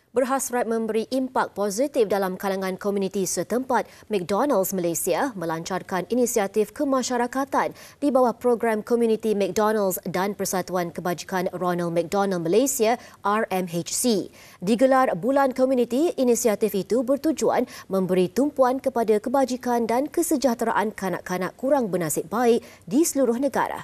Berhasrat memberi impak positif dalam kalangan komuniti setempat, McDonald's Malaysia melancarkan inisiatif kemasyarakatan di bawah program komuniti McDonald's dan Persatuan Kebajikan Ronald McDonald Malaysia RMHC. Digelar Bulan Komuniti, inisiatif itu bertujuan memberi tumpuan kepada kebajikan dan kesejahteraan kanak-kanak kurang bernasib baik di seluruh negara.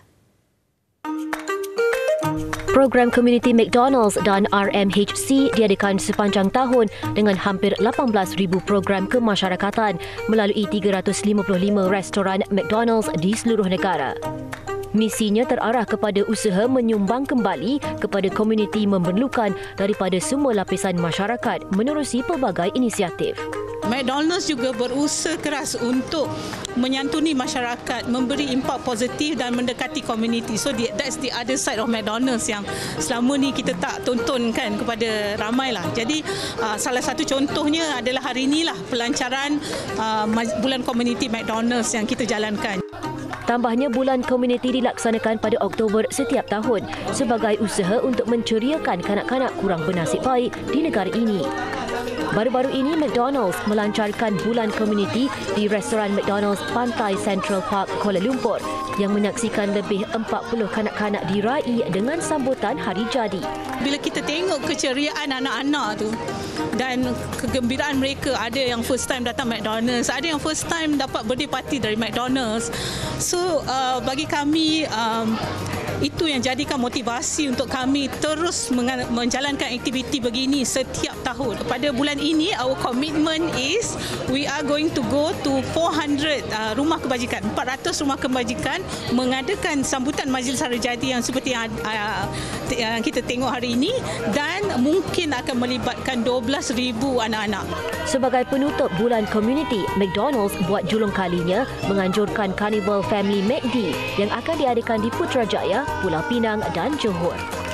Program komuniti McDonald's dan RMHC diadakan sepanjang tahun dengan hampir 18,000 program kemasyarakatan melalui 355 restoran McDonald's di seluruh negara. Misinya terarah kepada usaha menyumbang kembali kepada komuniti memerlukan daripada semua lapisan masyarakat menerusi pelbagai inisiatif. McDonald's juga berusaha keras untuk menyantuni masyarakat, memberi impak positif dan mendekati komuniti. So that's the other side of McDonald's yang selama ni kita tak tontonkan kepada ramai lah. Jadi salah satu contohnya adalah hari inilah pelancaran Bulan Komuniti McDonald's yang kita jalankan. Tambahnya, Bulan Komuniti dilaksanakan pada Oktober setiap tahun sebagai usaha untuk menceriakan kanak-kanak kurang bernasib baik di negara ini. Baru-baru ini, McDonald's melancarkan Bulan Komuniti di restoran McDonald's Pantai Central Park, Kuala Lumpur yang menyaksikan lebih 40 kanak-kanak diraih dengan sambutan hari jadi. Bila kita tengok keceriaan anak-anak tu dan kegembiraan mereka, ada yang first time datang McDonald's, ada yang first time dapat birthday party dari McDonald's. So bagi kami itu yang jadikan motivasi untuk kami terus menjalankan aktiviti begini setiap tahun. Pada bulan ini, our commitment is we are going to go to 400 rumah kebajikan, 400 rumah kebajikan mengadakan sambutan majlis hari jadi yang seperti yang kita tengok hari ini dan mungkin akan melibatkan 12,000 anak-anak. Sebagai penutup Bulan Komuniti, McDonald's buat julung kalinya menganjurkan Carnival Family McD yang akan diadakan di Putrajaya, Pulau Pinang dan Johor.